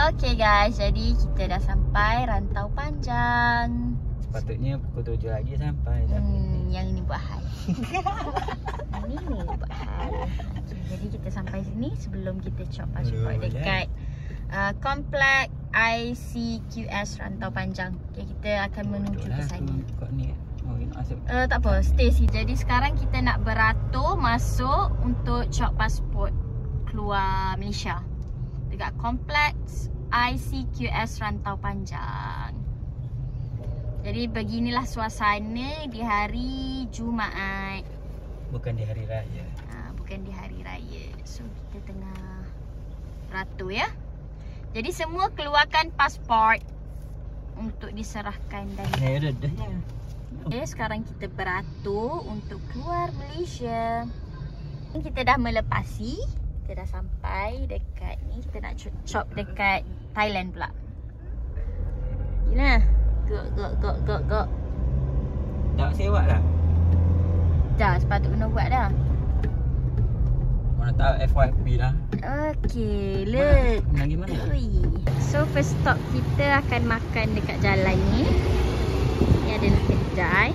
Okay guys, jadi kita dah sampai Rantau Panjang. Sepatutnya pukul 7 lagi sampai. Yang ini buat hal. Ini buat hal. Okay, jadi kita sampai sini sebelum kita cop pasport dekat komplek ICQS Rantau Panjang. Okay, kita akan menuju ke sana. Tak apa, stay sini. Jadi sekarang kita nak beratur masuk untuk cop pasport keluar Malaysia dekat kompleks ICQS Rantau Panjang. Jadi beginilah suasana di hari Jumaat. Bukan di hari raya. Bukan di hari raya. So kita tengah beratur ya. Jadi semua keluarkan pasport untuk diserahkan dan okay, sekarang kita beratur untuk keluar Malaysia. Kita dah melepasi. Kita dah sampai dekat ni. Kita nak cop dekat Thailand pula. Gila. Go. Tak sewa dah? Dah, sepatutnya kena buat dah. Mana tahu FYP dah. Okay, look. Lagi mana? So first stop kita akan makan dekat jalan ni. Ni adalah kedai.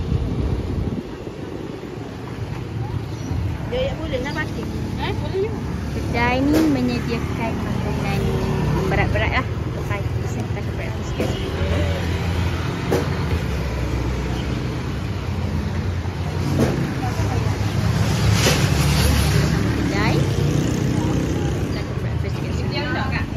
Ya boleh nak makan. Boleh je. Kedai ni menyediakan makanan berat-berat lah untuk pagi. Saya kita akan breakfast kat sini. Kedai. Kita akan breakfast kat sini. Dia nak tak?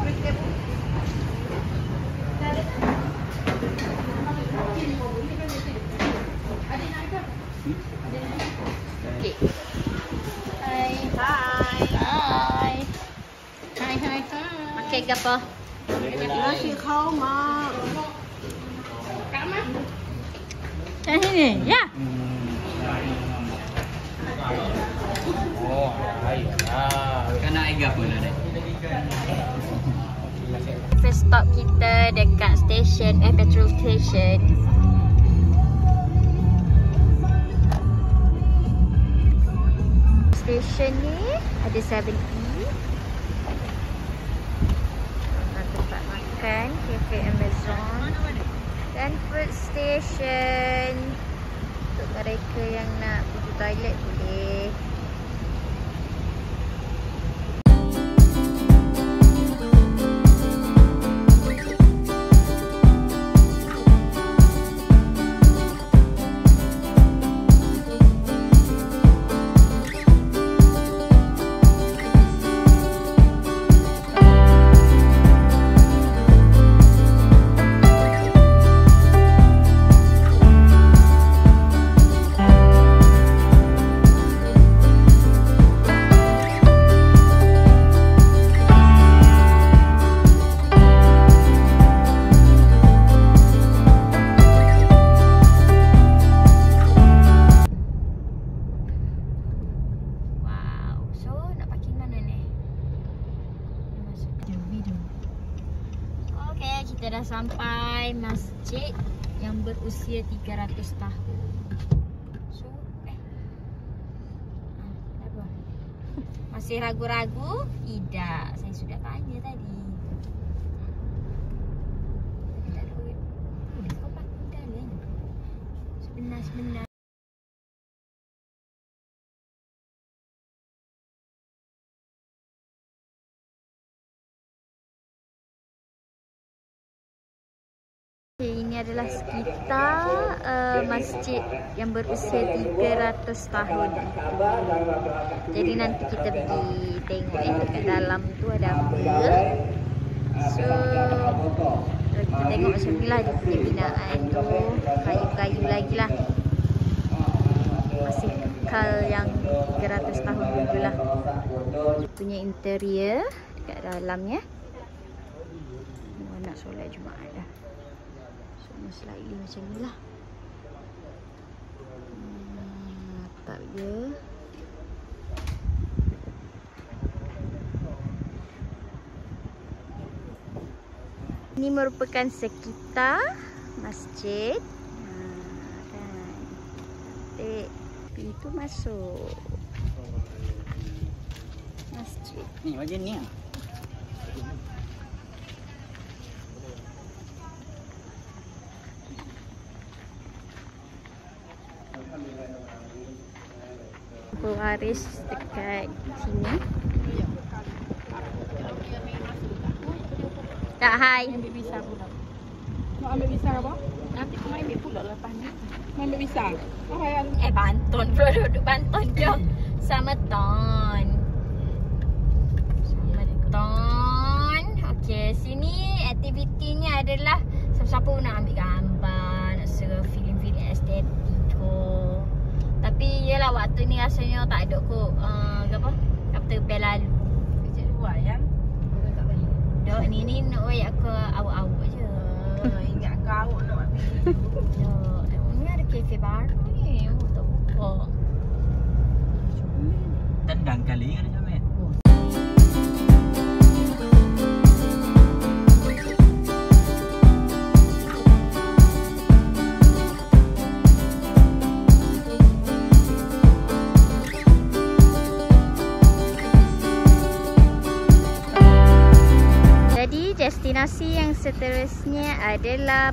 Okay. Hai. Makan ke apa? Nasi kau mak. Kak mak. Ini ya. Oh, baik. Kena iga pun ada. First stop kita dekat station, petrol station. Station ni ada 7E. Tempat makan, Cafe Amazon dan food station. Untuk mereka yang nak pergi toilet boleh. Kita dah sampai masjid yang berusia 300 tahun. So, apa? Masih ragu-ragu? Tidak, saya sudah tanya tadi. Tak ada duit. Kau pakai dalam. Sebenar-sebenar. Ini adalah sekitar masjid yang berusia 300 tahun. Jadi nanti kita pergi tengok dekat dalam tu ada apa. So kita tengok macam ni lah dia punya binaan tu. Kayu-kayu lagi lah. Masih kekal yang 300 tahun dulu lah. Dia punya interior dekat dalamnya. Nak solat Jumaat dah. Slightly macam ni lah. Tak dia. Ini merupakan sekitar masjid. Kan. Pintu masuk masjid. Ni macam ni lah. berbaris dekat sini. Tak, hai. Ambil visa pula. Nak ambil visa apa? Nanti kau main ambil pula lepas ni. Mau ambil visa. Oh, yang Banton pula duduk Banton jom. Sameton. Sameton. Okey, sini aktivitinya adalah siapa-siapa nak ambil gambar, nak suruh feeling-feeling estetik kot. Tapi yelah waktu ni rasanya tak ada kot apa? Kapten bel lalu. kerja luar ya. Dok ni nak royak ke awak-awak je. Ingat kau nak ambil. Dok, ni ada kafe baru ni. Tak buka. Tendang kali kan Jamet. Destinasi yang seterusnya adalah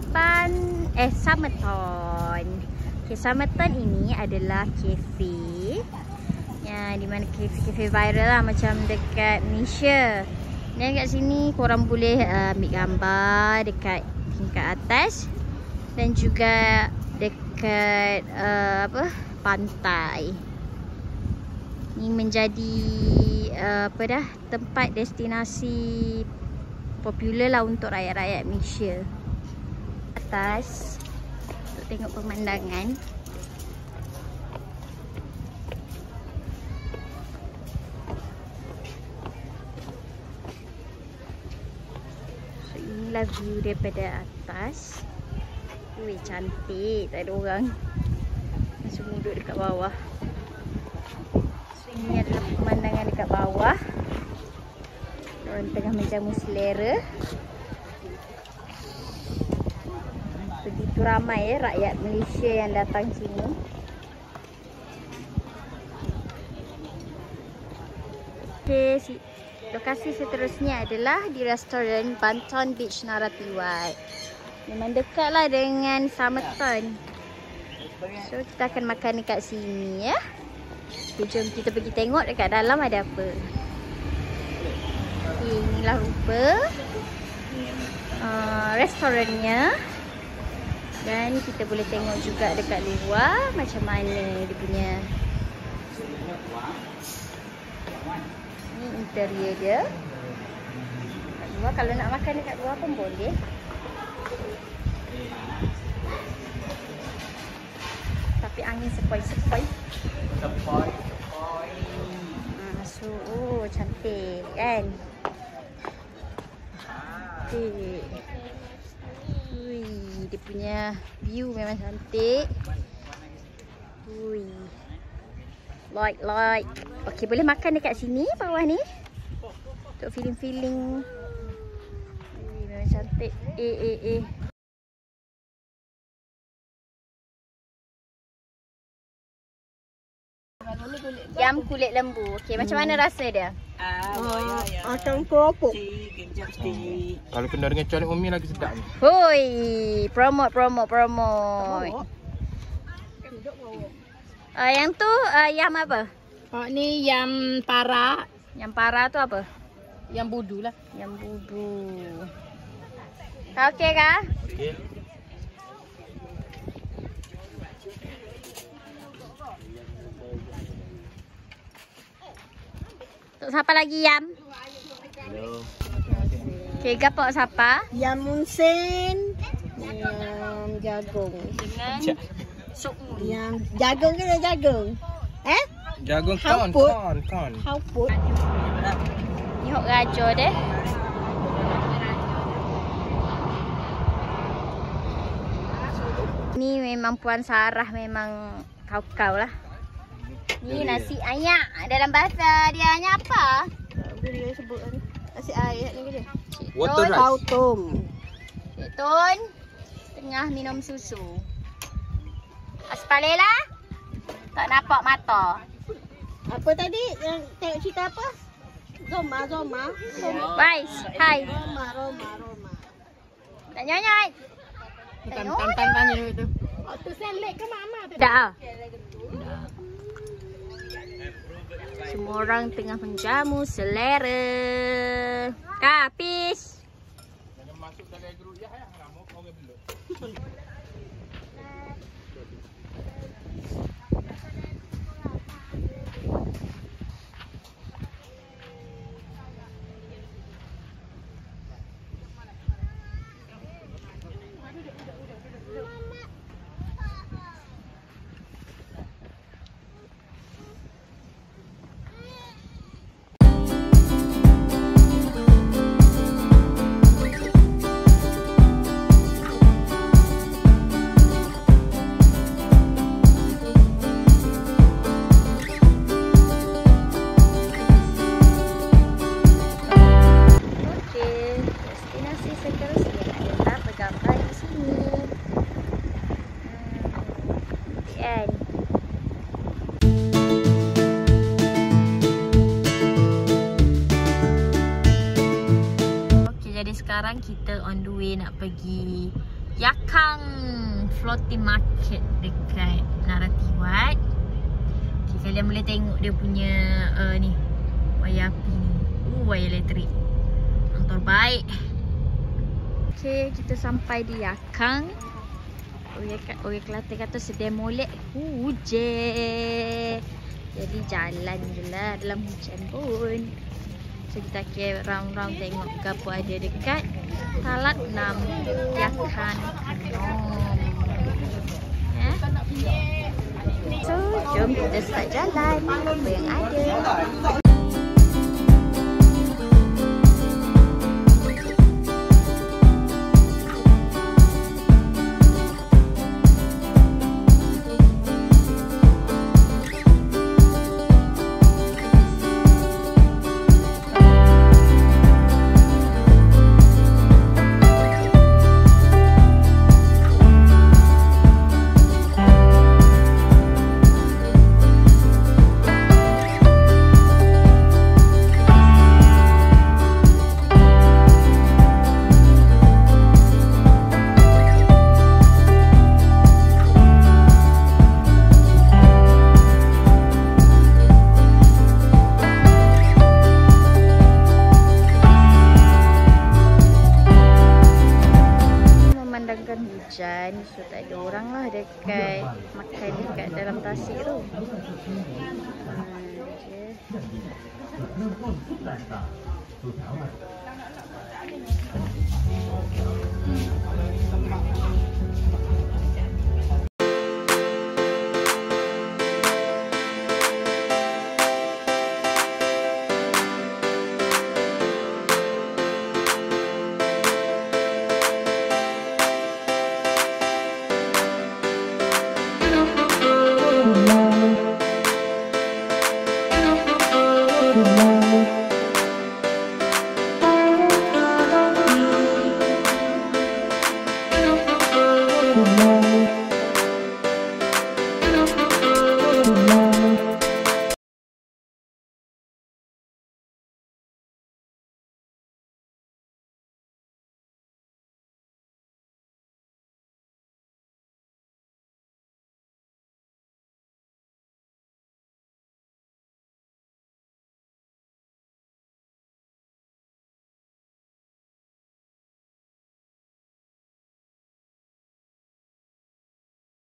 Sameton. Okay, Sameton ini adalah kafe yang di mana kafe viral lah macam dekat Malaysia. Dan kat sini korang boleh ambil gambar dekat tingkat atas dan juga dekat pantai. Ini menjadi tempat destinasi popular lah untuk rakyat-rakyat Malaysia. Atas untuk tengok pemandangan. So inilah view daripada atas. Wih, cantik, tak ada orang. Semua duduk dekat bawah. So ini adalah pemandangan dekat bawah. Orang tengah menjamu selera. Begitu ramai rakyat Malaysia yang datang sini. Okay, lokasi seterusnya adalah di restoran Banton Beach Naratiwat. Memang dekatlah dengan Sameton. So kita akan makan dekat sini ya. Okay, jom kita pergi tengok dekat dalam ada apa. Inilah rupa restorannya. Dan kita boleh tengok juga dekat luar macam mana dia punya. Ini interior dia. Kat luar, kalau nak makan dekat luar pun boleh. Tapi angin sepoi-sepoi. So, cantik kan? Wih, dia punya view memang cantik. Wih, like. Okey, boleh makan dekat sini bawah ni untuk feeling. Wih, memang cantik. Yam kulit lembu. Okey, macam mana rasa dia? Macam keropok. Kalau kena dengan colek Umi lagi sedap ni. Hoi, promote. Yang tu yam apa? Oh, ni yam para. Yang para tu apa? Yam budu lah. Yam budu. Okey kah? Okey. Untuk siapa lagi yam? Hello. Okey, gapo siapa? Yam munsen. Yam jagung. Dengan sup mui. Yam jagung ke jagung? Jagung Hauput. kon. Hauput. Ni hok raja deh. Ni memang Puan Sarah memang kau-kau lah. Ni nasi ayak. Dalam bahasa dia hanya apa? Dia sebut ni. Nasi air ni ke dia? Water rice. Autom. Cik Tun tengah minum susu. Aspalela? Tak nampak mata. Apa tadi? Yang tengok cerita apa? Zoma. Bye. Hai. Roma. Tak nyanyai. Tanya dulu tu. Tu sandwich ke mama tu? Dah. Semua orang tengah menjamu selera. Kapis. Jangan masuk dalam grup ya, ngamuk orang belum. Sekarang kita on the way nak pergi Yakang Floating Market dekat Naratiwat. Okay, kalian boleh tengok dia punya ni wayar api ni. Wayar elektrik yang terbaik. Okay, kita sampai di Yakang. Orang Kelantan kata sedang molek hujan. Jadi jalan je lah dalam hujan pun. So kita kira round-round tengok apa ada dekat Talat 6 Yakang Nom. Ya. So jom kita start jalan. Apa yang ada. Hujan, so tak ada orang lah dekat makan dekat dalam tasik tu. Okay.